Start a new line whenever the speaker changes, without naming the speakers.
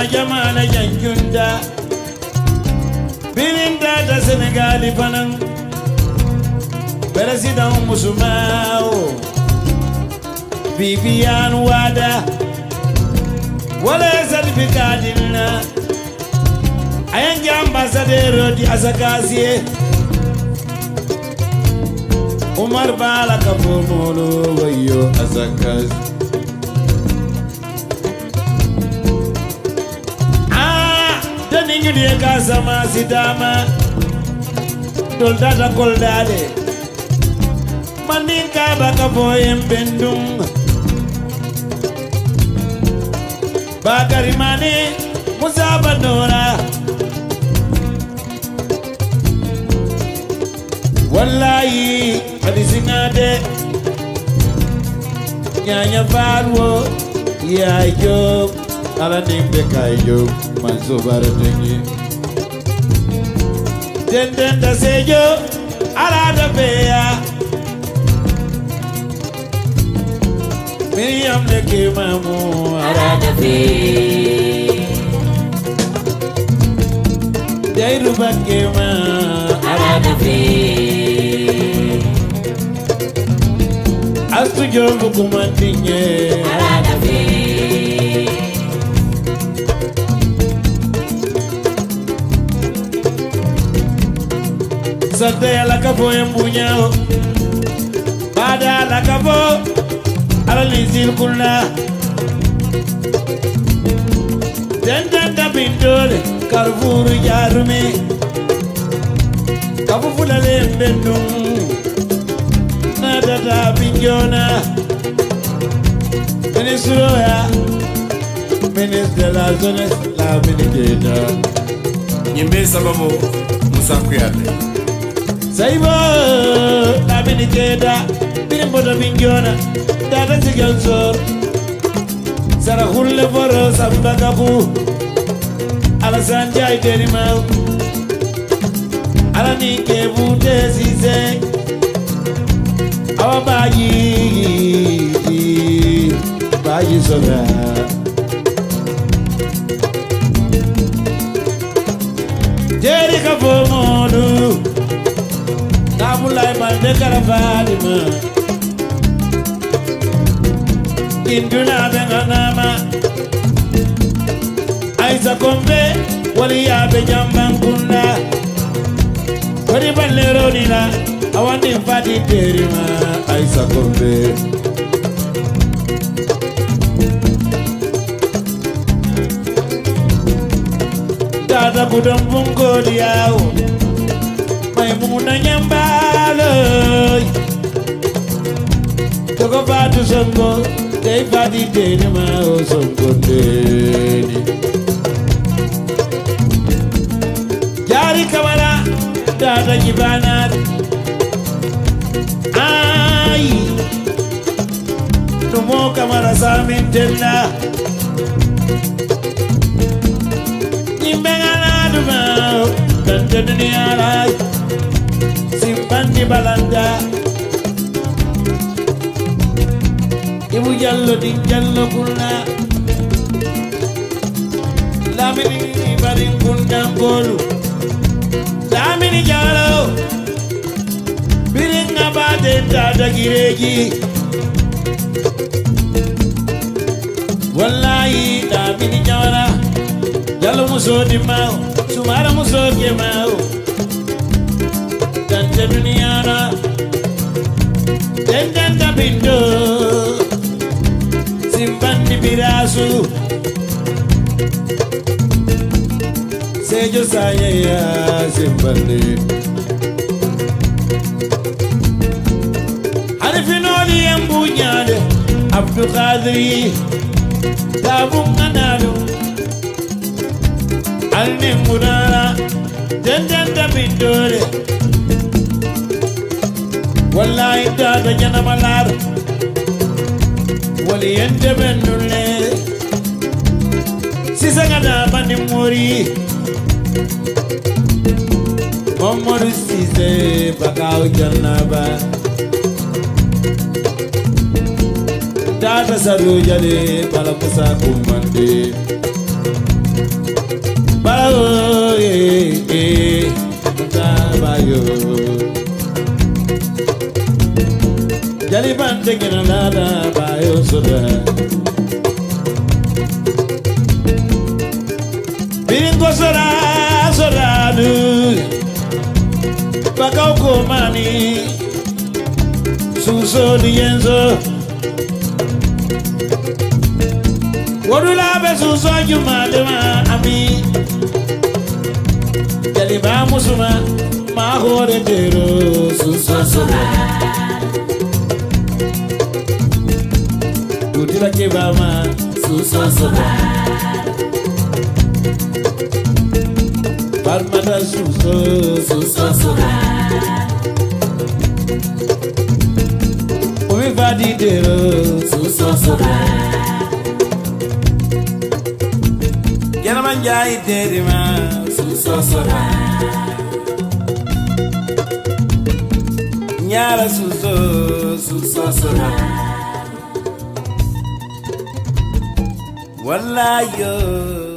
jamana janjunda birinda da Senegal fanan Président Musumao Vivian Wada wala certificadina ayangi ambassadeur di Asakasie Umar Bala Kapomolo wayo Asakas Daningu dia kasama sidama Doldada koldade Maninka baka boyem bendung Bakari mani Musaba Nora Wallahi Adisinade Nyanya Farwo Ya Job Ala nimbe kayo Manso baratengi Den da sejo Ala da beya Miriam leke mamu Ala da beya Jairu bakema Ala da beya Astu jombu kumantinye Ala da beya Sante la kabo embunyao Bada la kabo Alalizil kula Dendenda bindole Karvuru jarume Kabu fulale mbendum Nadada binjona Ministro ya Ministre de la zone La miniketa
Nyimbe sababu Musa Kuyate
Saibo la miniketa Birimboda binjona Dada sigansor Sara hulle foro sambagabu Alasan jai terimau Ala nike bute sise Awa bayi soga Jeri kafo modu Kamulai mande karafadima Induna benganama Aisa kombe wali ya bejambangunda Wali balero nila Awandi mfadi terima Aisa kombe Dada kudambungo diao Maimuna nyambalo Toko fatu songo Dei fadi terima o songo deni Jari kamara Dada jibanat Ay Numo kamara samin tenna Nimbengana dumao Tante dunia lai Simpan di balanda Ibu jallo di jallo kula Lamini baring kundang bolu Lamini jalo Biring abade dada gireji Wallahi lamini jala Jalo muso di mau Sumara muso ke mau Tante dunia na Tentanta bindo Simpan di birasu Sejo saya ya simpan di Arifinoli yang punya deh Abdul Qadri Tabung kanadu Alni mudara Tentanta bindo deh Wallahi dada jana malar Wali ente benule Sisa ngada bani muri Momoru sise bakau janaba Dada saru jale bala kusa kumande Bao Bayo Jaliban taking another Bayo Soda Bingo Soda Soda Bakao Mani Suso Dienzo Wadula Besuso Jumadema Ami Jaliba Musuma Mahore Tero Suso Soda Utila Kibama Suso Soda Parmada Suso Soda Everybody Tero Suso Soda Yaramanja Iterima Suso Soda Nyara Suso Soda Wallahi yo